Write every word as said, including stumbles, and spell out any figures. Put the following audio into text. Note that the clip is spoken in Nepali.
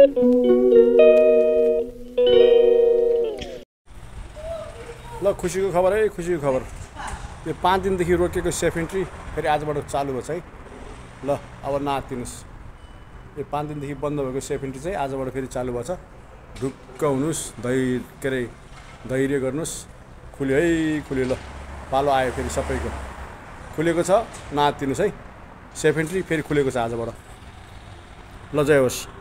ल खुसीको खबर है, खुसीको खबर। यो पाँच दिनदेखि रोकेको सेफ इन्ट्री फेरि आजबाट चालु भएको छ है। ल अब नआत्तिनुस्, यो पाँच दिनदेखि बन्द भएको सेफ इन्ट्री चाहिँ आजबाट फेरि चालु भएको छ। ढुक्क हुनुहोस्, धैर्य के अरे धैर्य गर्नुहोस्। खुल्यो है, खुल्यो। ल पालो आयो फेरि सबैको, खुलेको छ, नआत्तिनुस् है। सेफ इन्ट्री फेरि खुलेको छ आजबाट। ल जय होस्।